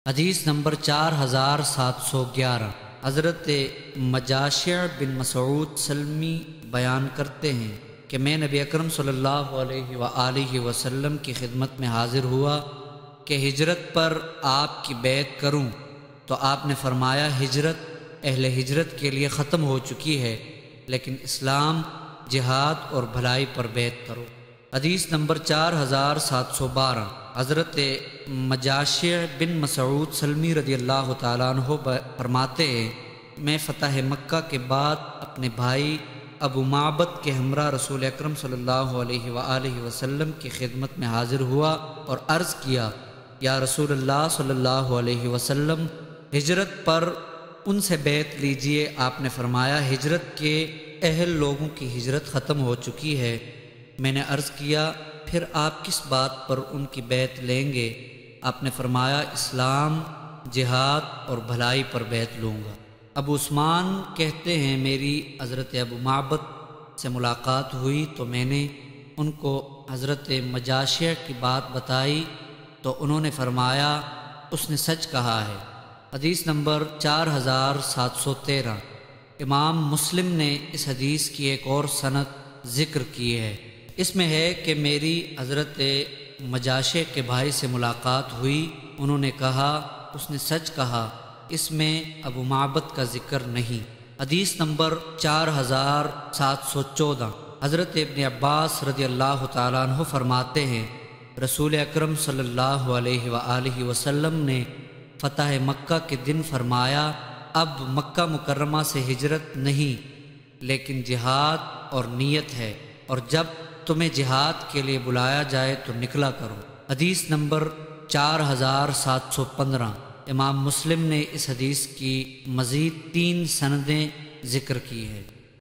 حدیث نمبر 4711 حضرت مجاشع بن مسعود سلمی بیان کرتے ہیں کہ میں نبی اکرم صلی اللہ علیہ وآلہ وسلم کی خدمت میں حاضر ہوا کہ ہجرت پر آپ کی بیعت کروں، تو آپ نے فرمایا ہجرت اہل ہجرت کے لیے ختم ہو چکی ہے، لیکن اسلام، جہاد اور بھلائی پر بیعت کرو۔ حدیث نمبر 4712 حضرت مجاشع بن مسعود سلمی رضی اللہ تعالیٰ عنہ فرماتے ہیں میں فتح مکہ کے بعد اپنے بھائی ابو معبد کے ہمراہ رسول اکرم صلی اللہ علیہ وآلہ وسلم کی خدمت میں حاضر ہوا اور عرض کیا، یا رسول اللہ صلی اللہ علیہ وسلم، ہجرت پر ان سے بیعت لیجئے۔ آپ نے فرمایا ہجرت کے اہل لوگوں کی ہجرت ختم ہو چکی ہے۔ میں نے عرض کیا پھر آپ کس بات پر ان کی بیعت لیں گے؟ آپ نے فرمایا اسلام، جہاد اور بھلائی پر بیعت لوں گا۔ ابو عثمان کہتے ہیں میری حضرت ابو معبد سے ملاقات ہوئی تو میں نے ان کو حضرت مجاشع کی بات بتائی تو انہوں نے فرمایا اس نے سچ کہا ہے۔ حدیث نمبر 4713 امام مسلم نے اس حدیث کی ایک اور سند ذکر کی ہے، اس میں ہے کہ میری حضرت مجاشع کے بھائی سے ملاقات ہوئی، انہوں نے کہا اس نے سچ کہا، اس میں ابو معبد کا ذکر نہیں۔ حدیث نمبر 4714 حضرت ابن عباس رضی اللہ تعالیٰ عنہ فرماتے ہیں رسول اکرم صلی اللہ علیہ وآلہ وسلم نے فتح مکہ کے دن فرمایا اب مکہ مکرمہ سے ہجرت نہیں لیکن جہاد اور نیت ہے، اور جب تمہیں جہاد کے لیے بلایا جائے تو نکلا کرو۔ حدیث نمبر 4715 امام مسلم نے اس حدیث کی مزید 3 سندیں ذکر کی ہے۔